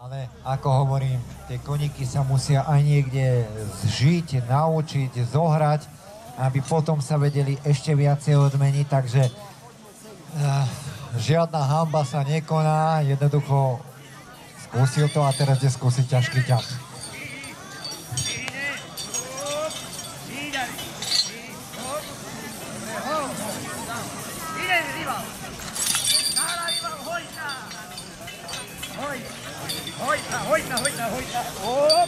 Ale ako hovorím, tie koníky sa musia aj niekde zžiť, naučiť, zohrať, aby potom sa vedeli ešte viacej odmeniť, takže žiadna hanba sa nekoná, jednoducho skúsil to a teraz ide skúsiť ťažký ťah. Hojta. Hop.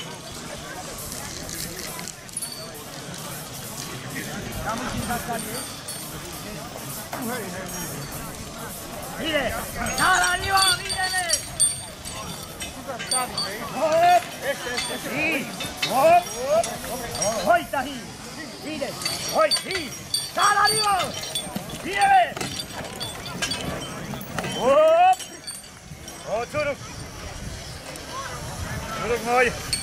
Tam musím zastaviť. Ide. Náhľadí vám, ideme. Hop. Hop. Hojta, ide. Hoj, náhľadí vám. Ideme. Hop. Curuk. Curuk môj.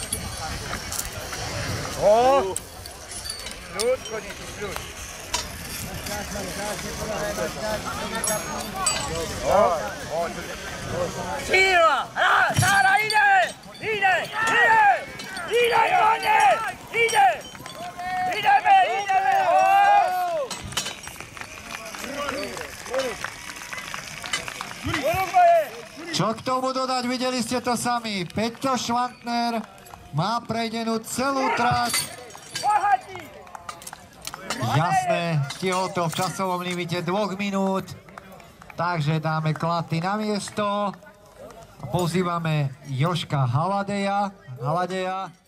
Kľúč, koníči, kľúč. Síla! Sára, ide! Ide, kone! Ideme! Čo k tomu dodať, videli ste to sami. Peťo Švantner má prejdenú celú trať. Jasné, stihol to v časovom limite 2 minút. Takže dáme klaty na miesto. Pozývame Jožka Haladeja.